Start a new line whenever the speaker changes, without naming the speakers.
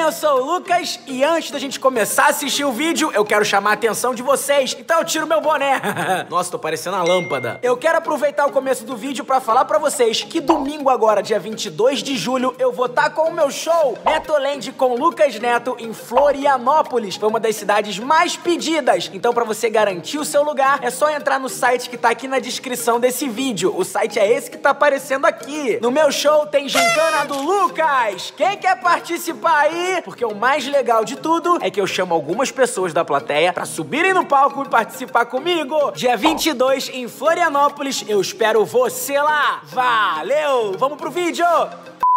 eu sou o Lucas e antes da gente começar a assistir o vídeo, eu quero chamar a atenção de vocês, então eu tiro meu boné. Nossa, tô parecendo a lâmpada. Eu quero aproveitar o começo do vídeo pra falar pra vocês que domingo agora, dia 22 de julho, eu vou estar com o meu show Netoland com Lucas Neto em Florianópolis. Foi uma das cidades mais pedidas, então pra você garantir o seu lugar, é só entrar no site que tá aqui na descrição desse vídeo. O site é esse que tá aparecendo aqui. No meu show tem gincana do Lucas. Quem quer participar aí? Porque o mais legal de tudo é que eu chamo algumas pessoas da plateia pra subirem no palco e participar comigo. Dia 22 em Florianópolis, eu espero você lá. Valeu! Vamos pro vídeo!